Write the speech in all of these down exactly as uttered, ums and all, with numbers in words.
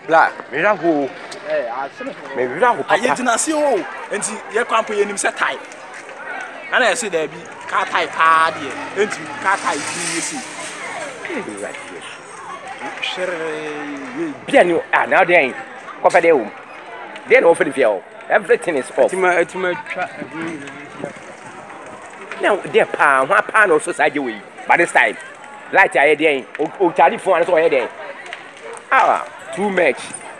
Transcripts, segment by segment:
Bla, me ra ho. Eh, I feel Me ra ho papa. I didn't see oh, and see your company him set tie. And I say there be car tie party, and car tie see. Right here. Sure. Bien you ah now they cover the home. They no for the feel. Everything is off. Tima tima Now there pa one pa no society way. By this time, light I there. O Charlie phone so there. Ah, too much.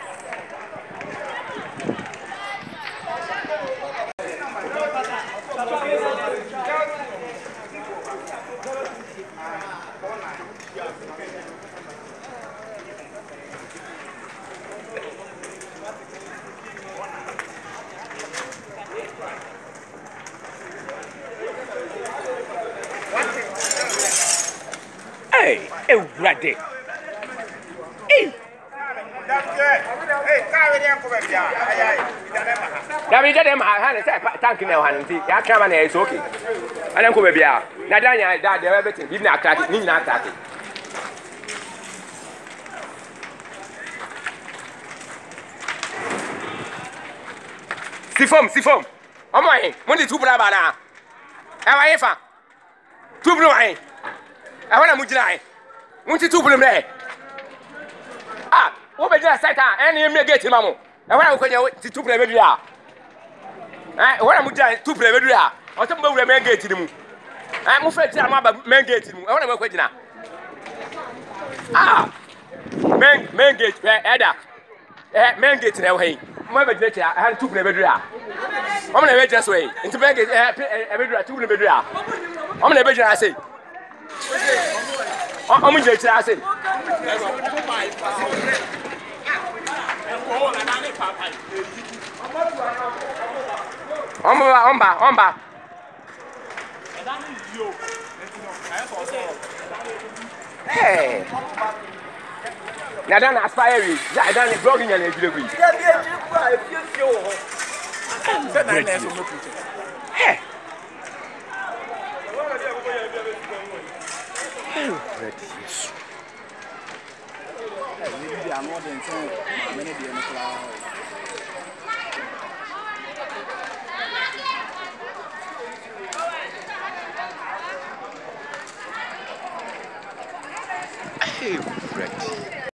Hey, hey, ready. Hey. Hey, carry them for me. Now we get them hand say tank now hand nti ya kama na is okay. Ana ko be bia. Na danya da the everything bi na crack ni na crack. Sifom sifom. Omo hin, mo di tubra ba na. E wa yefa. Tubru hin. E wa na mu jira hin. Mo ti tubru me. Ah, wo be jira satan, eni me gate ma mo. E wa na ko nya ti tubru me bia. Eh, wo na mu jira tubru me bia. O se mo wura me gate ni mu. Eh, mo fe jira ma ba main gate ni mu. E wa na mo ko jina. Ah. Main main gate e eda. Eh, main gate na wo hin. Mo be jira kira, han tubru me bia. Omo na be jira so yi. Nti main gate eh e be dura tubru me bia. Omo na be jira say. Omo jira kira say. Omba, omba, omba. Hey. Na dan aspire we. Ya dan blogging ya na ejire gwi. Yeah, yeah, you feel feel. Hey. Maybe I'm more than ten. Many be in the cloud. Hey, Fred.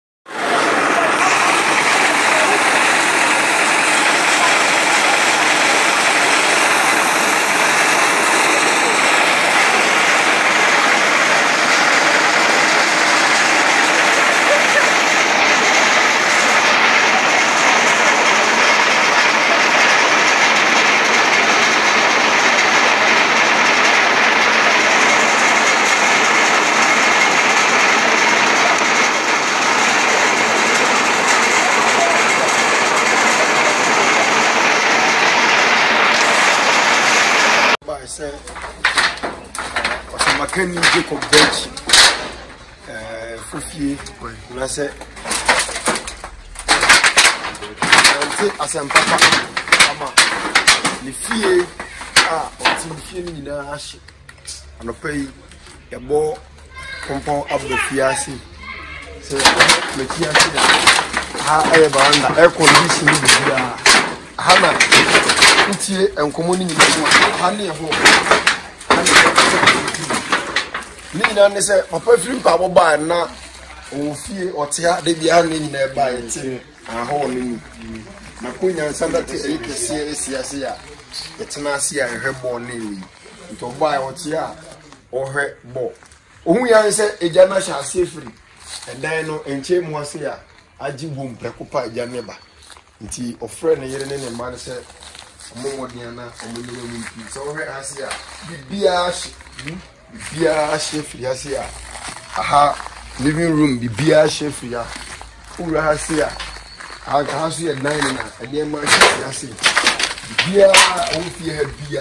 say Osama Kenny Jacob Bench eh Fufie na say say asem papa ama ni fie ah oti fie ni na ahye anopai e bo kompon abdo fiase say me fiase ha e ba anda air condition ni bia hana ntie enkomo ni nyina ha ne ho ni na ne se papa firi pa bo ba na o fie otia de bia ne nyina ba ete aho ni na konya sanda te e kese esiase ya yetena ase ya hwebo na ewi nto ba otia o hwebo ohun ya se eja na sha ase firi endan no enche mu ase ya agi bom prekopa eja ne ba nti ofre ne yere ne ne ma ne se omo diana omo ne mu nti so hwe ase ya bibia bibia firi ase ya aha living room bibia firi ya ura ase ya aka haso ya nine na ade ma firi ase bibia o fie bia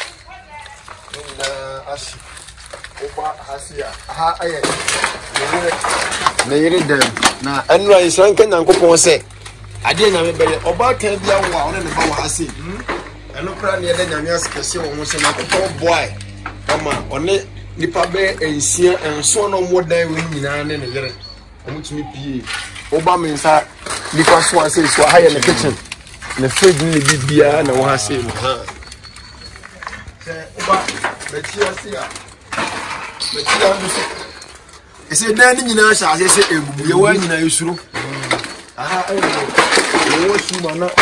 na ase oba ase ya aha aye ne yere dem na enra isran kan yankopon se ade na me bele oba kan bia wo a one ne ba wo ase eno kra ne de nyame askese wo mo se na ko boy ama one nipa be ensia enso no mo dan we nyina ne ne yere omutumi pie oba mensa Because so I say so high in the kitchen. The fridge in the beer and I want to say, but you see, I said, Danny, you know, I say, you were in a issue. Ah, I was you, not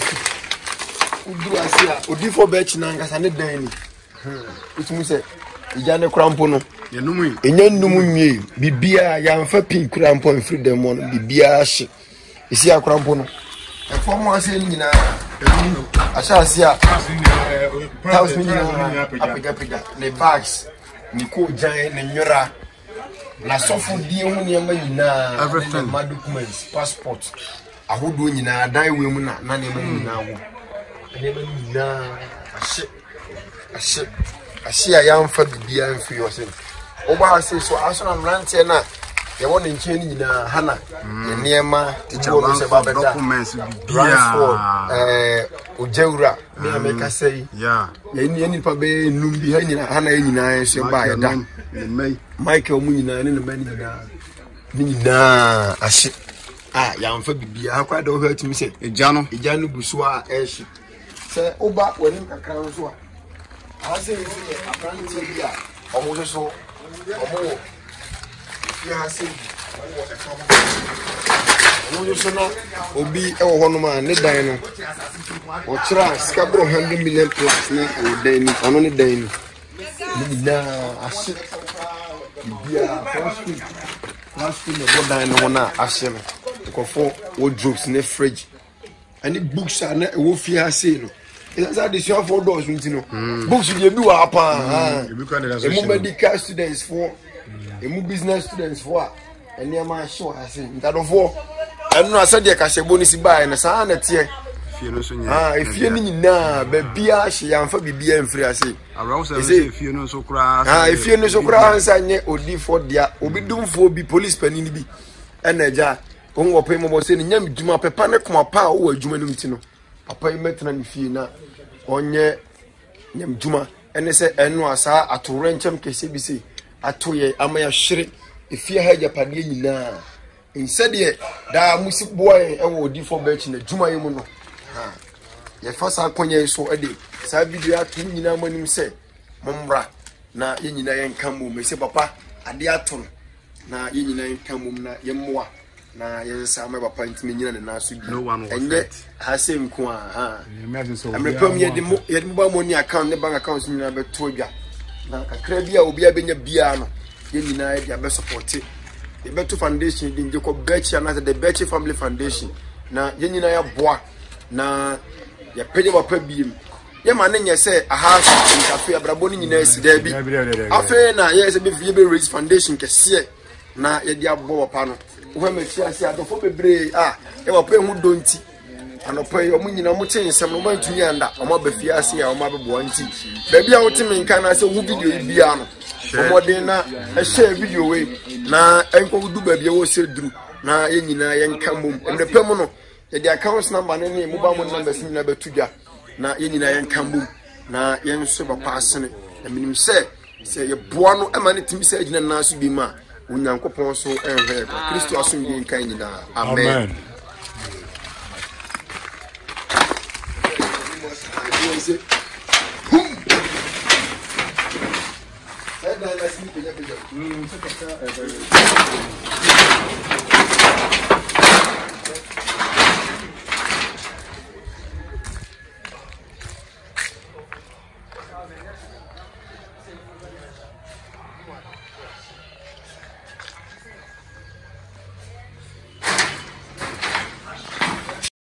I say, would you for betting as I need Danny? Which means a Jana Crampono. You know me, and then no moon, be beer, young for pink crampon, freedom on the beer ship. You see a crampono. And for more saying, you know, I shall see a thousand the bags, Nico Giant and Yura. Na sofo die ho ne ma nyina everything my documents passport ahodo nyina dan we mu na na ne ma nyina wo ne ma nyina ahye ahye ahye ayamfa bibia mfi yo se oba ase so aso na mrante na ye won nche ni nyina hana ye niema teacher se ba beta documents bibia eh ojewura me ameka sei yeah ye ni ni pa be num bi ha nyina hana ye nyina se ba ye da Michael Munina and the man Nina Ashi. Ah, young for Bibia, how quite don't hurt me say, a Jano, a Janu Busua airship. Say, oh, back when a crown so. I say, I can't say, yeah, almost so, or more. Yeah, I say, or be a one man, the dino, or try Scarborough hundred million plus, or Danny, on only Danny. Nina Ashi. Yeah, first week. Last week, the one I know, I said, for wardrobes in the fridge. And the books are not a wolf here, say, it's like this, you have four doors, you know. Books you do up, a medical students for a more business students for, and near my show, I say, that of four. I'm not said, I can bonus by and a son at here. Ah, if you need now, baby, she am for B M free. I say, if you know so crass, ah, if you know so crass, I know Odi for dia, Obi do for be police penny be. And a jar, on pay more saying, Yam Juma Pepana come up power or Jumanitino. Papa, you met an Fiona on ye Yam Juma, and they say, and no, sir, at to Rencham K C B C, at two ye, I may shriek if you had your paddy now. Instead, ye, that music boy, and would for betch in the Juma Yamuno. Ye first akonya so ade sa video ato nyina manim se momra na ye nyina yen kamu me se papa ade ato na ye nyina yen kamu na ye moa na ye sa me papa ntimi nyina ne na so bi enye ha se nko a ha amrepam ye de mo ye de mo money account ne bank account nyina be to dwa na kakra bia obi abenya bia no ye nyina ye be support ye be to foundation din je ko Bechi na the Bechi family foundation na ye nyina ya boa na ya pede papa biem ye ma ne nye se aha cafe abrabo ni nyina esi da bi afa na ye se be vie be raise foundation kese na ye dia bo papa no wo ma fi ase adofo bebre ah ye papa hu donti anopa ye omu nyina mu chensem no ma ntumi anda o ma ba fi ase ya o ma bebo anti ba bia wo timi nka na se hu video bia no omodin na e share video we na enko du ba bia wo se duru na ye nyina ye nka mom emrepa mu no the account number ne mobile number sim na betudwa na ye nyina yen kambum na yen so ba paasene na minim se se ye boa no ema ne timi se agina na so bi ma onyankopon so enhwe ko Kristo aso bi nkan nyina amen amen